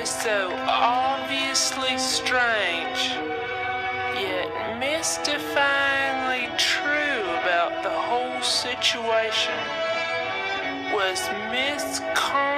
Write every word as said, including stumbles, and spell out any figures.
was so obviously strange, yet mystifyingly true about the whole situation was Miss Con